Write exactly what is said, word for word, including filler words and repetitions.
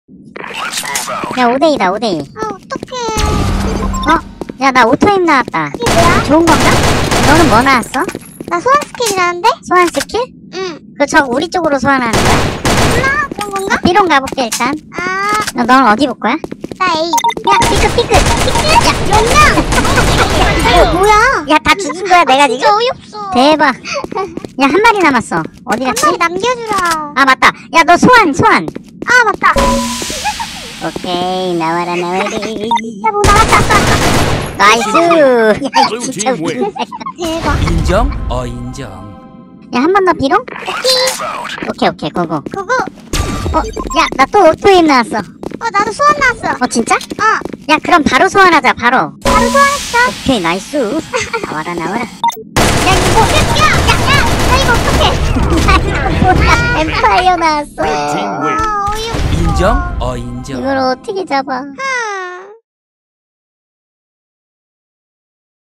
야, 오 대이다, 오 대이. 아, 어떡해. 어? 야, 나 오토임 나왔다. 이게 뭐야? 좋은 건가? 너는 뭐 나왔어? 나 소환 스킬이라는데? 소환 스킬? 응. 그, 저, 우리 쪽으로 소환하는 거야? 몰라? 그런 건가? B로 가볼게, 일단. 아, 너, 넌 어디 볼 거야? 나 A. 야, 피크, 피크! 피크! 야, 이거 뭐야? 야, 다 죽인 거야, 내가 지금? 진짜 어이없어. 대박. 야, 한 마리 남았어. 어디 한 갔지? 마리 남겨주라. 아, 맞다. 야, 너 소환, 소환. 아, 맞다. 오케이, 나와라, 나와라. 야, 뭐 나왔다. 나이스. 야, 이거 진짜 웃긴다. 대박. 인정? 어 인정. 야, 한 번 더 비롱? 오케이, 오케이, 고고. 그거. 어, 야, 나 또 오토임 나왔어. 어, 나도 소환 나왔어. 어, 진짜? 어, 야, 그럼 바로 소환하자, 바로. 바로 소환했어. 오케이, 나이스. 나와라, 나와라. 야, 이거 뭐, 야, 야, 야, 야, 이거 어떡해. 뭐야, 엠파이어 나왔어. 아, 어이없어. 인정? 어 인정. 이걸 어떻게 잡아? 아,